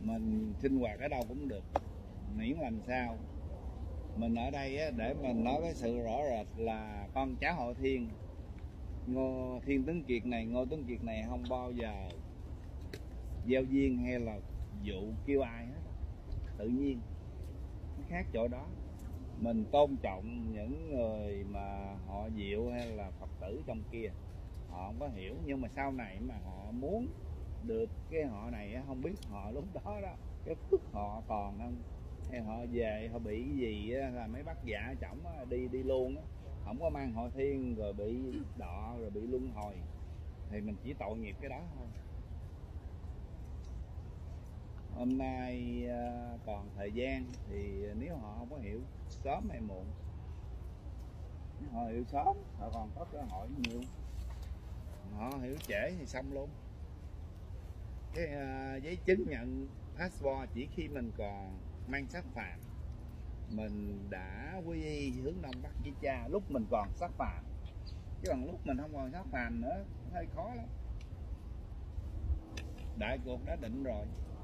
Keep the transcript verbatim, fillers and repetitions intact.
mình sinh hoạt ở đâu cũng được, miễn làm sao mình ở đây á, để mình nói cái sự rõ rệt là con cháu họ Thiên, Ngô Thiên Tuấn Kiệt này, Ngô Tuấn Kiệt này không bao giờ gieo duyên hay là dụ kêu ai hết, tự nhiên. Nó khác chỗ đó, mình tôn trọng những người mà họ Diệu hay là Phật tử trong kia, họ không có hiểu, nhưng mà sau này mà họ muốn được cái họ này không biết họ lúc đó đó cái phước họ còn không, hay họ về họ bị cái gì á, là mấy bác dạ chổng đi đi luôn á, không có mang họ Thiên rồi bị đọ rồi bị luân hồi, thì mình chỉ tội nghiệp cái đó thôi. Hôm nay còn thời gian thì nếu họ không có hiểu sớm hay muộn, nếu họ hiểu sớm họ còn có cơ hội nhiều, họ hiểu trễ thì xong luôn. Cái uh, giấy chứng nhận passport chỉ khi mình còn mang sắc phạm, mình đã quy y hướng đông bắc với cha lúc mình còn sắc phạm, chứ còn lúc mình không còn sắc phạm nữa hơi khó lắm. Đại cuộc đã định rồi.